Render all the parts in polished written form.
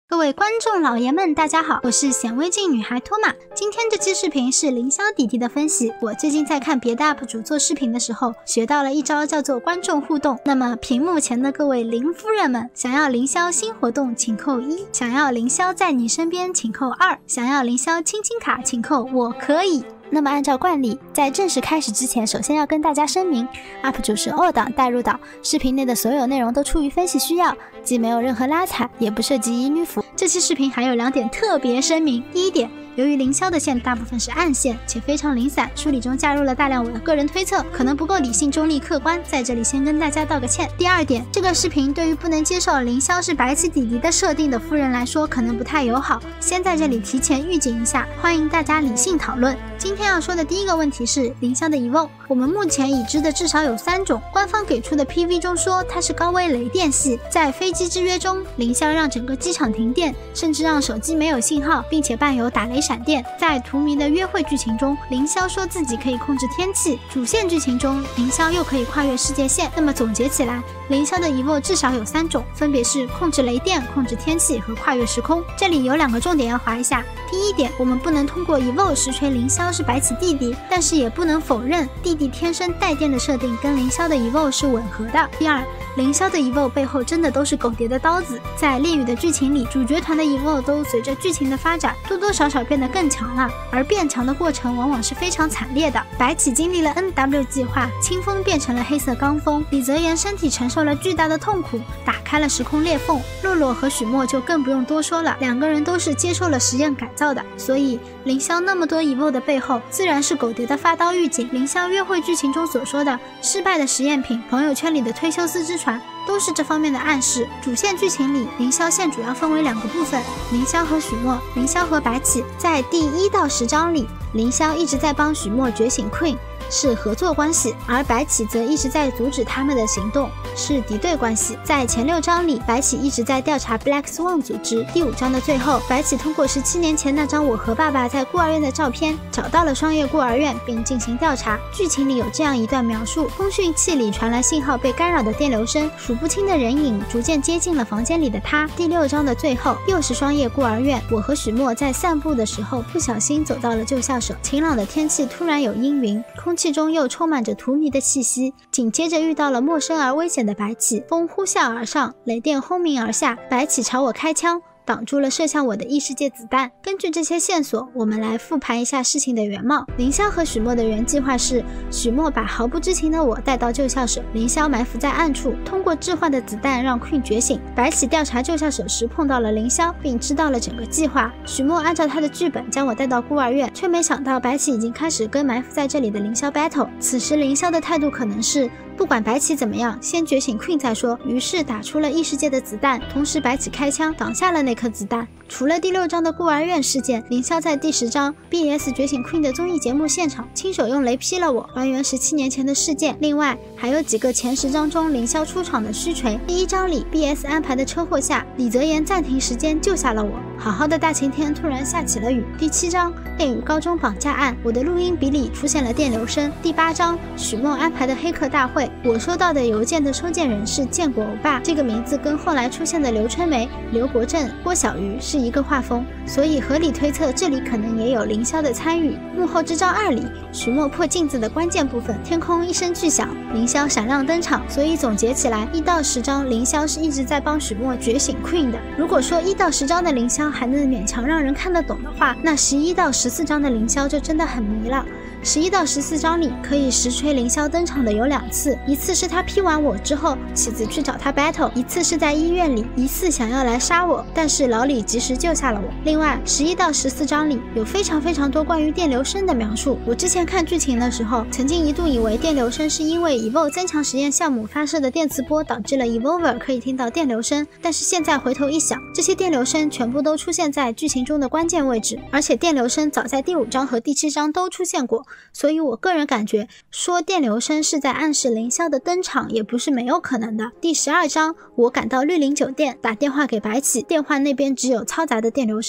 各位观众老爷们大家好，我是显微镜女孩托马。今天这期视频是凌霄弟弟的分析。我最近在看别的 UP 主做视频的时候，学到了一招叫做观众互动。那么屏幕前的各位凌夫人们，想要凌霄新活动请扣1，想要凌霄在你身边请扣2，想要凌霄亲亲卡请扣我可以。那么按照惯例，在正式开始之前，首先要跟大家声明 UP 主是2档带入党，视频内的所有内容都出于分析需要，既没有任何拉踩，也不涉及乙女服。这期视频还有2点特别声明。第一点，由于凌霄的线大部分是暗线且非常零散，梳理中加入了大量我的个人推测，可能不够理性中立客观，在这里先跟大家道个歉。第二点，这个视频对于不能接受凌霄是白起弟弟的设定的夫人来说可能不太友好，先在这里提前预警一下，欢迎大家理性讨论。今天要说的第一个问题是凌霄的 EVO， 我们目前已知的至少有3种，官方给出的 PV 中说它是高危雷电系，在飞机之约中，凌霄让整个机场停电，甚至让手机没有信号，并且伴有打雷闪电。在荼蘼的约会剧情中，凌霄说自己可以控制天气，主线剧情中凌霄又可以跨越世界线。那么总结起来，凌霄的 EVO 至少有3种，分别是控制雷电、控制天气和跨越时空。这里有2个重点要划一下。第一点，我们不能通过 EVO 实锤凌霄是白起弟弟，但是也不能否认弟弟天生带电的设定跟凌霄的 EVO 是吻合的。第二，凌霄的 EVO 背后真的都是狗蝶的刀子，在恋与的剧情里，主角团的 EVO 都随着剧情的发展多多少少变得更强了，而变强的过程往往是非常惨烈的。白起经历了 NW 计划，清风变成了黑色罡风，李泽言身体承受了巨大的痛苦，打开了时空裂缝。洛洛和许墨就更不用多说了，2个人都是接受了实验改造的，所以凌霄那么多 EVO 的背后自然是狗蝶的发刀预警。凌霄约会剧情中所说的失败的实验品，朋友圈里的忒修斯之船都是这方面的暗示。主线剧情里，凌霄线主要分为2个部分，凌霄和许墨，凌霄和白起。在第1到10章里，凌霄一直在帮许墨觉醒 Queen， 是合作关系，而白起则一直在阻止他们的行动，是敌对关系。在前6章里，白起一直在调查 Black Swan 组织。第5章的最后，白起通过17年前那张我和爸爸在孤儿院的照片，找到了双叶孤儿院并进行调查。剧情里有这样一段描述，通讯器里传来信号被干扰的电流声，数不清的人影逐渐接近了房间里的他。第6章的最后，又是双叶孤儿院，我和许墨在散步的时候不小心走到了旧校舍。晴朗的天气突然有阴云，空气中又充满着荼蘼的气息，紧接着遇到了陌生而危险的白起，风呼啸而上，雷电轰鸣而下，白起朝我开枪，挡住了射向我的异世界子弹。根据这些线索，我们来复盘一下事情的原貌。凌霄和许墨的原计划是，许墨把毫不知情的我带到旧校舍，凌霄埋伏在暗处，通过置换的子弹让 Queen 觉醒。白起调查旧校舍时碰到了凌霄，并知道了整个计划。许墨按照他的剧本将我带到孤儿院，却没想到白起已经开始跟埋伏在这里的凌霄 battle。此时凌霄的态度可能是不管白起怎么样，先觉醒 Queen 再说，于是打出了异世界的子弹，同时白起开枪挡下了那颗子弹。除了第6章的孤儿院事件，凌霄在第10章 BS 觉醒 Queen 的综艺节目现场亲手用雷劈了我，还原17年前的事件。另外还有几个前10章中凌霄出场的虚锤。第1章里 BS 安排的车祸下，李泽言暂停时间救下了我，好好的大晴天突然下起了雨。第7章恋与高中绑架案，我的录音笔里出现了电流声。第8章许墨安排的黑客大会，我收到的邮件的收件人是建国欧巴，这个名字跟后来出现的刘春梅、刘国正、郭小鱼是一个画风，所以合理推测这里可能也有凌霄的参与。幕后之战2里，许墨破镜子的关键部分，天空一声巨响，凌霄闪亮登场。所以总结起来，1到10章凌霄是一直在帮许墨觉醒 Queen 的。如果说1到10章的凌霄还能勉强让人看得懂的话，那11到14章的凌霄就真的很迷了。11到14章里可以实锤凌霄登场的有2次，一次是他劈完我之后，妻子去找他 battle， 一次是在医院里，疑似想要来杀我，但是老李及时救下了我。另外11到14章里有非常多关于电流声的描述，我之前看剧情的时候曾经一度以为电流声是因为 EVO 增强实验项目发射的电磁波导致了 EVOver 可以听到电流声，但是现在回头一想，这些电流声全部都出现在剧情中的关键位置，而且电流声早在第5章和第7章都出现过，所以我个人感觉说电流声是在暗示凌霄的登场也不是没有可能的。第12章我赶到绿林酒店，打电话给白起，电话那边只有嘈杂的电流声，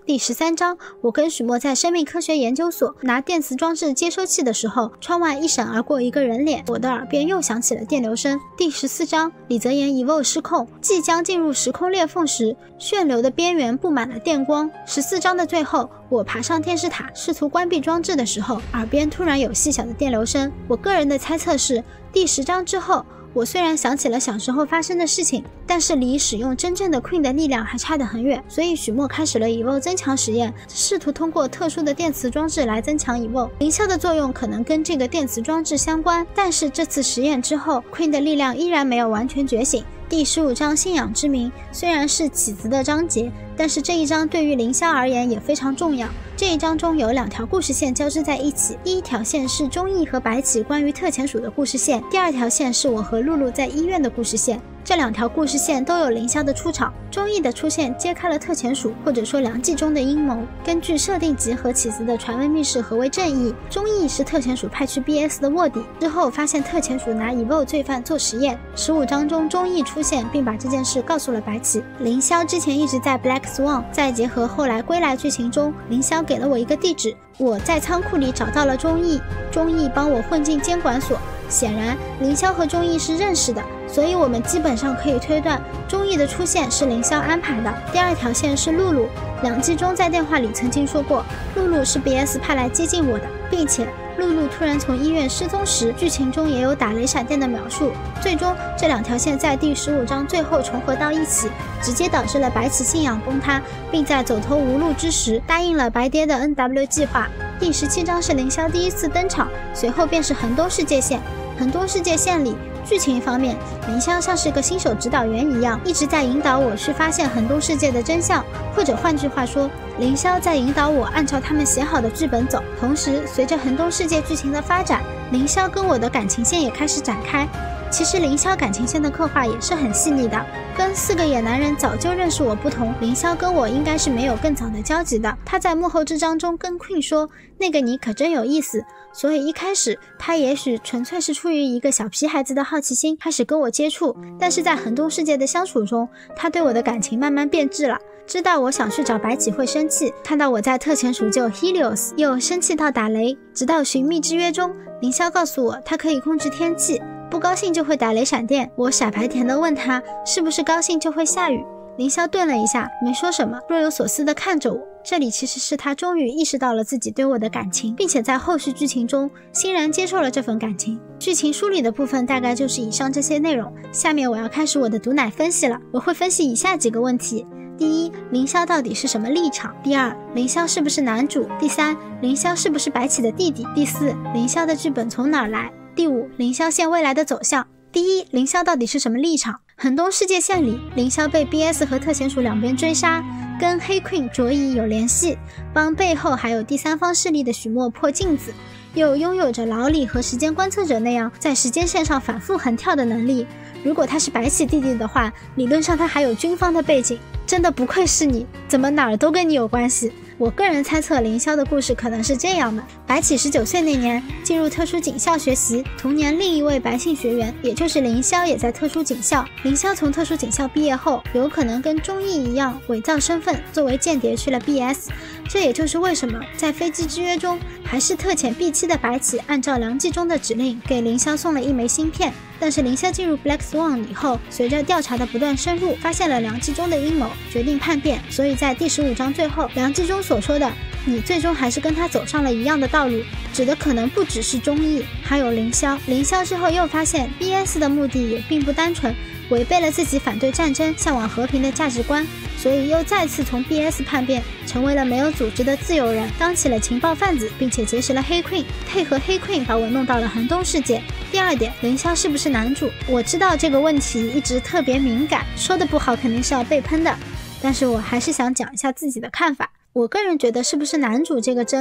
第13章，我跟许墨在生命科学研究所拿电磁装置接收器的时候，窗外一闪而过一个人脸，我的耳边又响起了电流声。第14章，李泽言Evo失控，即将进入时空裂缝时，旋流的边缘布满了电光。14章的最后，我爬上电视塔试图关闭装置的时候，耳边突然有细小的电流声。我个人的猜测是，第10章之后，我虽然想起了小时候发生的事情，但是离使用真正的 Queen 的力量还差得很远，所以许墨开始了 Evo 增强实验，试图通过特殊的电磁装置来增强 Evo。灵霄的作用可能跟这个电磁装置相关，但是这次实验之后 ，Queen 的力量依然没有完全觉醒。第15章信仰之名虽然是起子的章节，但是这一章对于凌霄而言也非常重要。这一章中有2条故事线交织在一起，第一条线是钟义和白起关于特遣署的故事线，第2条线是我和露露在医院的故事线。这2条故事线都有凌霄的出场，钟义的出现揭开了特遣署或者说梁冀中的阴谋。根据设定集和起子的传闻密室何为正义，钟义是特遣署派去 BS 的卧底，之后发现特遣署拿 Evo 罪犯做实验。15章中钟义出现并把这件事告诉了白起。凌霄之前一直在 Black Swan， 再结合后来归来剧情中，凌霄给了我一个地址，我在仓库里找到了钟义，钟义帮我混进监管所。显然凌霄和钟义是认识的，所以我们基本上可以推断钟义的出现是凌霄安排的。第2条线是露露，梁冀中在电话里曾经说过露露是 BS 派来接近我的，并且露露突然从医院失踪时，剧情中也有打雷闪电的描述。最终这2条线在第15章最后重合到一起，直接导致了白起信仰崩塌，并在走投无路之时答应了白爹的 NW 计划。第17章是凌霄第一次登场，随后便是横东世界线。横东世界线里，剧情方面，凌霄像是个新手指导员一样，一直在引导我去发现横东世界的真相，或者换句话说，凌霄在引导我按照他们写好的剧本走。同时，随着横东世界剧情的发展，凌霄跟我的感情线也开始展开。其实凌霄感情线的刻画也是很细腻的，跟4个野男人早就认识我不同，凌霄跟我应该是没有更早的交集的。他在幕后之章中跟 Queen 说，那个你可真有意思，所以一开始他也许纯粹是出于一个小皮孩子的好奇心开始跟我接触，但是在横东世界的相处中，他对我的感情慢慢变质了。知道我想去找白起会生气，看到我在特遣署救 Helios 又生气到打雷，直到寻觅之约中，凌霄告诉我他可以控制天气，不高兴就会打雷闪电。我傻白甜地问他是不是高兴就会下雨，凌霄顿了一下没说什么，若有所思地看着我。这里其实是他终于意识到了自己对我的感情，并且在后续剧情中欣然接受了这份感情。剧情梳理的部分大概就是以上这些内容，下面我要开始我的毒奶分析了。我会分析以下几个问题：第一，凌霄到底是什么立场？第二，凌霄是不是男主？第三，凌霄是不是白起的弟弟？第四，凌霄的剧本从哪儿来？第五，凌霄线未来的走向。第一，凌霄到底是什么立场？横东世界线里，凌霄被 BS 和特遣署两边追杀，跟黑 Queen 卓乙有联系，帮背后还有第三方势力的许墨破镜子，又拥有着老李和时间观测者那样在时间线上反复横跳的能力。如果他是白起弟弟的话，理论上他还有军方的背景，真的不愧是你，怎么哪儿都跟你有关系。我个人猜测凌霄的故事可能是这样的：白起19岁那年进入特殊警校学习，同年另一位白姓学员也就是凌霄也在特殊警校。凌霄从特殊警校毕业后，有可能跟钟义一样伪造身份，作为间谍去了 BS。 这也就是为什么在飞机之约中，还是特遣 B7的白起按照梁冀中的指令给凌霄送了一枚芯片。但是凌霄进入 Black Swan 以后，随着调查的不断深入，发现了梁冀中的阴谋，决定叛变。所以在第15章最后，梁冀中所说的你最终还是跟他走上了一样的道路，指的可能不只是钟义，还有凌霄。凌霄之后又发现 BS 的目的也并不单纯，违背了自己反对战争、向往和平的价值观，所以又再次从 BS 叛变，成为了没有组织的自由人，当起了情报贩子，并且结识了黑 Queen， 配合黑 Queen 把我弄到了横东世界。第二点，凌霄是不是男主？我知道这个问题一直特别敏感，说的不好肯定是要被喷的，但是我还是想讲一下自己的看法。我个人觉得是不是男主这个争论，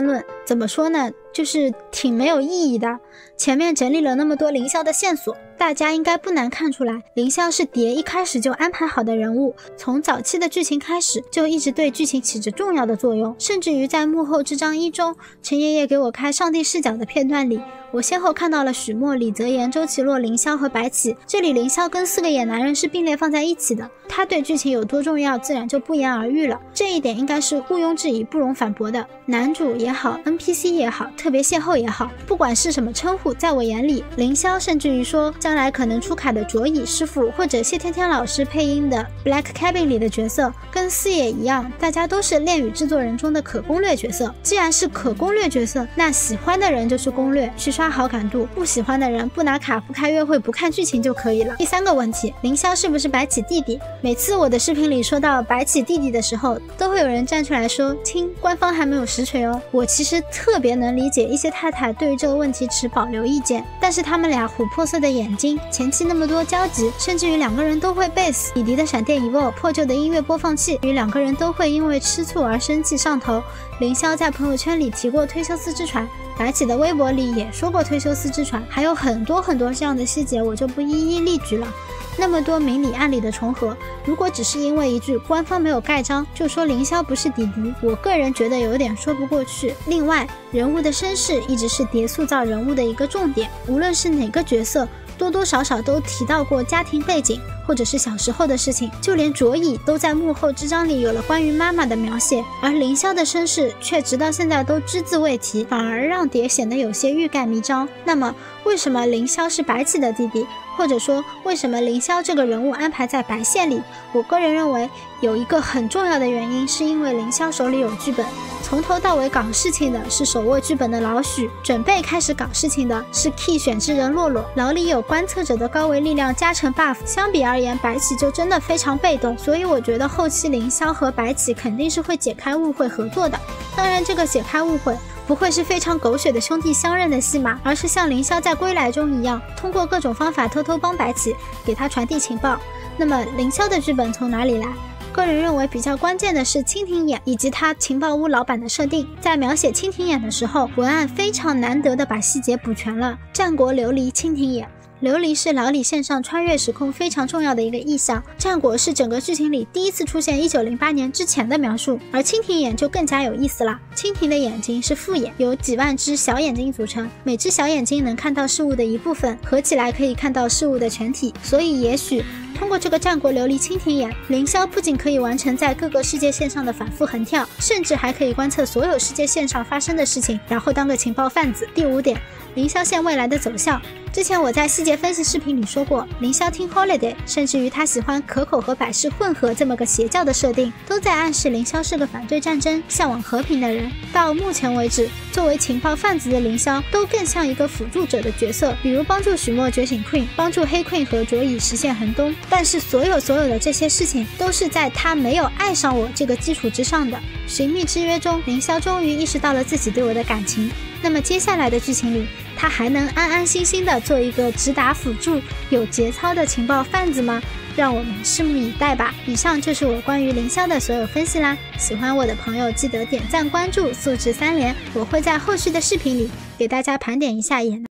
怎么说呢，就是挺没有意义的。前面整理了那么多凌霄的线索，大家应该不难看出来，凌霄是蝶一开始就安排好的人物，从早期的剧情开始就一直对剧情起着重要的作用，甚至于在幕后之章1中，陈爷爷给我开上帝视角的片段里，我先后看到了许墨、李泽言、周奇洛、凌霄和白起，这里凌霄跟4个野男人是并列放在一起的，他对剧情有多重要自然就不言而喻了，这一点应该是毋庸置疑不容反驳的。男主也好， NPC 也好，特别邂逅也好，不管是什么称呼，在我眼里，凌霄甚至于说将来可能出卡的卓乙师傅，或者谢天天老师配音的 Black Cabin 里的角色，跟四野一样，大家都是恋与制作人中的可攻略角色。既然是可攻略角色，那喜欢的人就是攻略，去刷好感度，不喜欢的人不拿卡、不开约会、不看剧情就可以了。第3个问题，凌霄是不是白起弟弟？每次我的视频里说到白起弟弟的时候，都会有人站出来说，亲，官方还没有实锤哦。我其实特别能理解一些太太对于这个问题持保留意见，但是他们俩琥珀色的眼睛，前期那么多交集，甚至于2个人都会贝斯，弟弟的闪电 Evo 破旧的音乐播放器，与2个人都会因为吃醋而生气上头。凌霄在朋友圈里提过忒修斯之船，白起的微博里也说过忒修斯之船，还有很多这样的细节，我就不一一例举了。那么多明里暗里的重合，如果只是因为一句官方没有盖章就说凌霄不是弟弟，我个人觉得有点说不过去。另外，人物的身世一直是蝶塑造人物的一个重点，无论是哪个角色，多多少少都提到过家庭背景或者是小时候的事情，就连卓乙都在幕后之章里有了关于妈妈的描写，而凌霄的身世却直到现在都只字未提，反而让蝶显得有些欲盖弥彰。那么为什么凌霄是白起的弟弟，或者说为什么凌霄这个人物安排在白线里？我个人认为有一个很重要的原因，是因为凌霄手里有剧本，从头到尾搞事情的是手握剧本的老许，准备开始搞事情的是 key 选之人洛洛，老李有观测者的高维力量加成 buff， 相比而言白起就真的非常被动，所以我觉得后期凌霄和白起肯定是会解开误会合作的。当然这个解开误会不会是非常狗血的兄弟相认的戏码，而是像凌霄在归来中一样，通过各种方法偷偷帮白起，给他传递情报。那么凌霄的剧本从哪里来？个人认为比较关键的是蜻蜓眼以及他情报屋老板的设定。在描写蜻蜓眼的时候，文案非常难得的把细节补全了。战国琉璃蜻蜓眼，琉璃是老李线上穿越时空非常重要的一个意象，战国是整个剧情里第一次出现1908年之前的描述，而蜻蜓眼就更加有意思了。蜻蜓的眼睛是复眼，由几万只小眼睛组成，每只小眼睛能看到事物的一部分，合起来可以看到事物的全体。所以也许通过这个战国琉璃蜻蜓眼，凌霄不仅可以完成在各个世界线上的反复横跳，甚至还可以观测所有世界线上发生的事情，然后当个情报贩子。第5点，凌霄线未来的走向。之前我在细节分析视频里说过，凌霄听 Holiday， 甚至于他喜欢可口和百事混合这么个邪教的设定，都在暗示凌霄是个反对战争、向往和平的人。到目前为止，作为情报贩子的凌霄都更像一个辅助者的角色，比如帮助许墨觉醒 Queen， 帮助黑 Queen 和卓乙实现寒冬。但是所有的这些事情都是在他没有爱上我这个基础之上的。寻觅之约中，凌霄终于意识到了自己对我的感情。那么接下来的剧情里，他还能安安心心的做一个只打辅助、有节操的情报贩子吗？让我们拭目以待吧。以上就是我关于凌霄的所有分析啦。喜欢我的朋友记得点赞关注，素质3连。我会在后续的视频里给大家盘点一下也